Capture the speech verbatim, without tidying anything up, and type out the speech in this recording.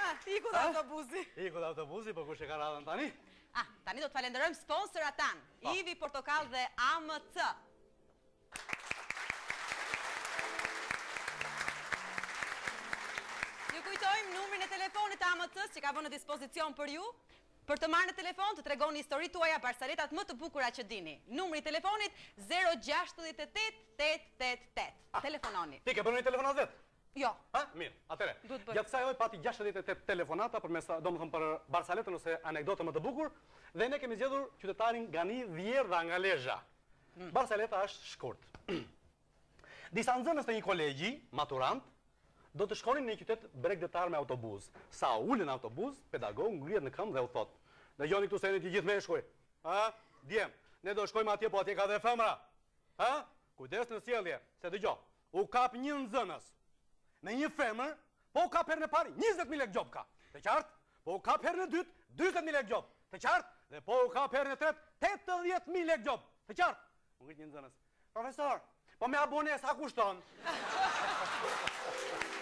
iku dhe autobusi. Iku dhe autobusi, po kush e ka radhën tani? Ah, tani do të falenderojmë sponsorat tanë, Ivi Portokall dhe A M C. Ju kujtojmë numrin e telefonit të A M C-s që ka vënë në dispozicion për ju, për të marrë në telefon të tregoni historitë tuaja barsaletat më të bukura që dini. Numri i telefonit zero gjasht e tetë tetë tetë tetë. Telefononi. Ti ke bërë një telefonat vetë? Jo. Ha, mirë, atëre. Gjatë kësaj oj pati gjashtëdhjetë e tetë telefonata përmes, domethënë për Barsaletën ose anekdotë më të bukur, dhe ne kemi zgjedhur qytetarin Gani Vjerdha nga Lezhë. Barsaleta është shkurt. Disa nxënës të një kolegji, maturant, do të shkonin në një qytet bregdetar me autobus. Sa ulën autobus, pedagog ngrihet në këmbë dhe u thot: "Dëgjoni këtu se jeni të gjithë meshkuj. Ha? Djem, ne do shkojmë atje, po atje ka dhe femra. Ha? Kujdes në sjellje, se dëgjoj. U kap një nxënës në një femër, po u kap herën e parë njëzet mijë lekë gjop ka. Të qartë? Po u kap herën e dytë dyzet mijë lekë gjop. Të qartë? Dhe po u kap herën e tretë tetëdhjetë mijë lekë gjop. Të qartë? U ngrit një nxënës. Profesor, po me abones sa kushton?